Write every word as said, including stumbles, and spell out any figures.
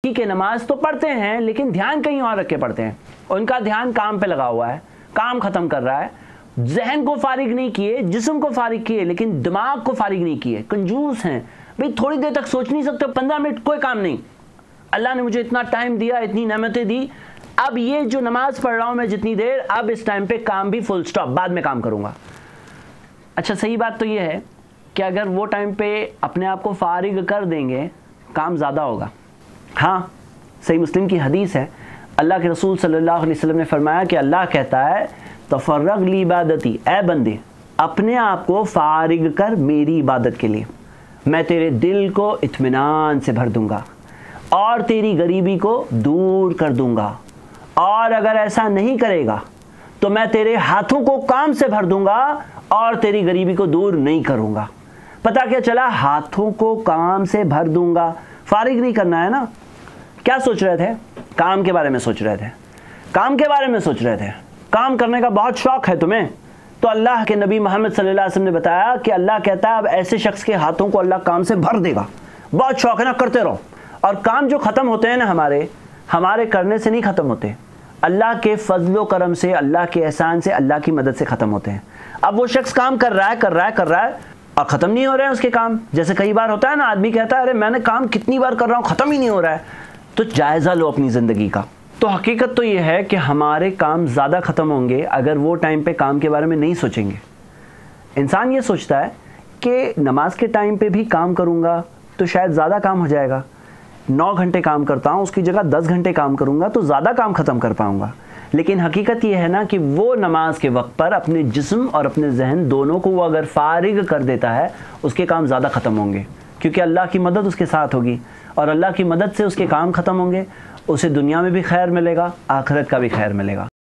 ٹھیک ہے نماز تو پڑھتے ہیں لیکن دھیان کہیں اور رکھ کے پڑھتے ہیں، ان کا دھیان کام پہ لگا ہوا ہے، کام ختم کر رہا ہے، ذہن کو فارغ نہیں کیے، جسم کو فارغ کیے لیکن دماغ کو فارغ نہیں کیے، کنجوس ہیں بھئی، تھوڑی دیر تک سوچ نہیں سکتے، پندرہ منٹ کوئی کام نہیں، اللہ نے مجھے اتنا ٹائم دیا، اتنی نعمتیں دی، اب یہ جو نماز پڑھ رہا ہوں میں جتنی دیر، اب اس ٹائم پہ کام بھی فل سٹاپ، بعد میں کام کروں گا۔ اچھا صحیح بات تو یہ ہے کہ اگر وہ ٹائم پہ اپنے آپ کو فارغ کر دیں گے کام زیادہ ہوگا۔ ہاں صحیح مسلم کی حدیث ہے، اللہ کے رسول صلی اللہ علیہ وسلم نے فرمایا کہ اللہ کہتا ہے تفرغ لی عبادتی، اے بندے اپنے آپ کو فارغ کر میری عبادت کے لیے، میں تیرے دل کو اطمینان سے بھر دوں گا اور تیری غریبی کو دور کر دوں گا، اور اگر ایسا نہیں کرے گا تو میں تیرے ہاتھوں کو کام سے بھر دوں گا اور تیری غریبی کو دور نہیں کروں گا۔ پتہ کیا چلا؟ ہاتھوں کو کام سے بھر دوں گا، فارغ نہیں کرنا ہے نا۔ کیا سوچ رہے تھے؟ کام کے بارے میں سوچ رہے تھے، کام کے بارے میں سوچ رہے تھے، کام کرنے کا بہت شوق ہے تمہیں، تو اللہ کے نبی محمد صلی اللہ علیہ وسلم نے بتایا کہ اللہ کہتا ہے اب ایسے شخص کے ہاتھوں کو اللہ کام سے بھر دے گا، بہت شوق ہے نا، کرتے رہو۔ اور کام جو ختم ہوتے ہیں نا ہمارے ہمارے کرنے سے نہیں ختم ہوتے، اللہ کے فضل و کرم سے، اللہ کے احسان سے، اللہ کی مدد سے ختم ہوتے ہیں۔ اب وہ شخص کام کر رہا ہے کر رہا ہے کر رہا ہے اور ختم نہیں ہو رہے ہیں اس کے کام، جیسے کئی بار ہوتا ہے نا، آدمی کہتا ہے ارے میں نے کام کتنی بار کر رہا ہوں ختم ہی نہیں ہو رہا ہے، تو جائزہ لو اپنی زندگی کا۔ تو حقیقت تو یہ ہے کہ ہمارے کام زیادہ ختم ہوں گے اگر وہ ٹائم پہ کام کے بارے میں نہیں سوچیں گے۔ انسان یہ سوچتا ہے کہ نماز کے ٹائم پہ بھی کام کروں گا تو شاید زیادہ کام ہو جائے گا، نو گھنٹے کام کرتا ہوں اس کی جگہ دس گھنٹے کام کروں گا تو زیادہ کام ختم کر پاؤں گا۔ لیکن حقیقت یہ ہے نا کہ وہ نماز کے وقت پر اپنے جسم اور اپنے ذہن دونوں کو وہ اگر فارغ کر دیتا ہے اس کے کام زیادہ ختم ہوں گے، کیونکہ اللہ کی مدد اس کے ساتھ ہوگی، اور اللہ کی مدد سے اس کے کام ختم ہوں گے، اسے دنیا میں بھی خیر ملے گا، آخرت کا بھی خیر ملے گا۔